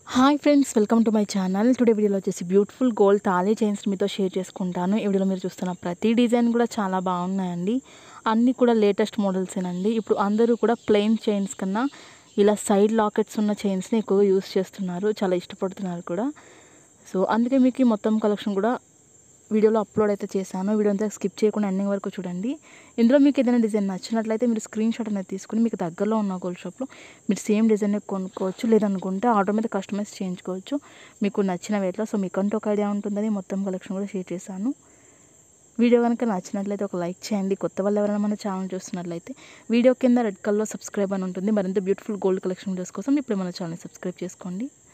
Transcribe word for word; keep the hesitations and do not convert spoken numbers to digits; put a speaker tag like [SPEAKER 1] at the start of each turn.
[SPEAKER 1] Hi friends, welcome to my channel. Today వీడియోలో వచ్చేసి beautiful gold thali chains మీతో share చేసుకుంటాను. ఈ వీడియోలో మీరు చూస్తున్న ప్రతి డిజైన్ కూడా చాలా బాగున్నాయండి. అన్నీ కూడా లేటెస్ట్ మోడల్సేనండి. ఇప్పుడు అందరూ కూడా ప్లెయిన్ చైన్స్ కన్నా ఇలా సైడ్ లాకెట్స్ ఉన్న చైన్స్ని ఎక్కువగా యూస్ చేస్తున్నారు, చాలా ఇష్టపడుతున్నారు కూడా. సో అందుకే మీకు ఈ మొత్తం కలెక్షన్ కూడా వీడియోలో అప్లోడ్ అయితే చేశాను. వీడియో అంతా స్కిప్ చేయకుండా ఎండింగ్ వరకు చూడండి. ఇందులో మీకు ఏదైనా డిజైన్ నచ్చినట్లయితే మీరు స్క్రీన్ షాట్ అనేది తీసుకుని మీకు దగ్గరలో ఉన్న గోల్డ్ షాప్లో మీరు సేమ్ డిజైన్ కొనుక్కోవచ్చు. లేదనుకుంటే ఆర్డర్ మీద కస్టమైజ్ చేయించుకోవచ్చు మీకు నచ్చిన వేట్లో. సో మీకంటూ ఒక ఐడియా ఉంటుందని మొత్తం కలెక్షన్ కూడా షేర్ చేశాను. వీడియో కనుక నచ్చినట్లయితే ఒక లైక్ చేయండి. కొత్త వాళ్ళు ఎవరైనా మన ఛానల్ చూస్తున్నట్లయితే వీడియో కింద రెడ్ కలర్లో సబ్స్క్రైబ్ అని ఉంటుంది. మరింత బ్యూటిఫుల్ గోల్డ్ కలెక్షన్ వీడియోస్ కోసం ఇప్పుడు మన ఛానల్ సబ్స్క్రైబ్ చేసుకోండి.